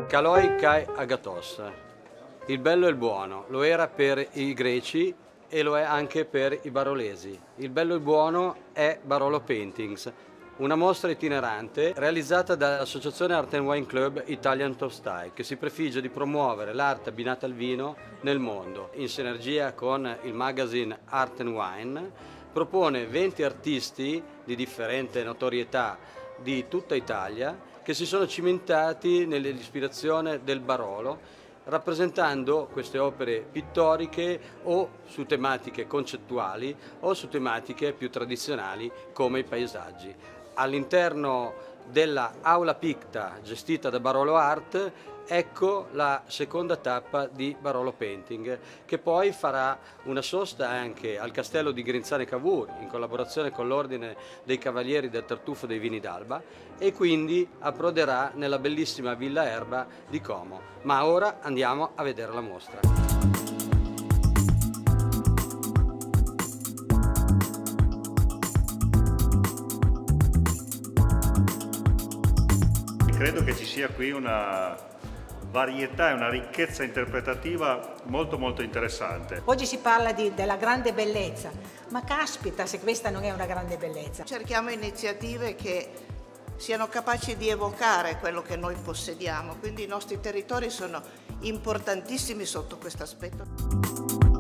Kaloi kai agathos. Il bello e il buono, lo era per i greci e lo è anche per i barolesi. Il bello e il buono è Barolo Paintings, una mostra itinerante realizzata dall'Associazione Art and Wine Club Italian Top Style, che si prefigge di promuovere l'arte abbinata al vino nel mondo. In sinergia con il magazine Art and Wine, propone 20 artisti di differente notorietà di tutta Italia che si sono cimentati nell'ispirazione del Barolo, rappresentando queste opere pittoriche o su tematiche concettuali o su tematiche più tradizionali come i paesaggi. All'interno della Aula Picta gestita da Barolo Art, ecco la seconda tappa di Barolo Painting, che poi farà una sosta anche al Castello di Grinzane Cavour in collaborazione con l'Ordine dei Cavalieri del Tartufo dei Vini d'Alba e quindi approderà nella bellissima Villa Erba di Como. Ma ora andiamo a vedere la mostra. Credo che ci sia qui una varietà e una ricchezza interpretativa molto interessante. Oggi si parla della grande bellezza, ma caspita se questa non è una grande bellezza. Cerchiamo iniziative che siano capaci di evocare quello che noi possediamo, quindi i nostri territori sono importantissimi sotto questo aspetto.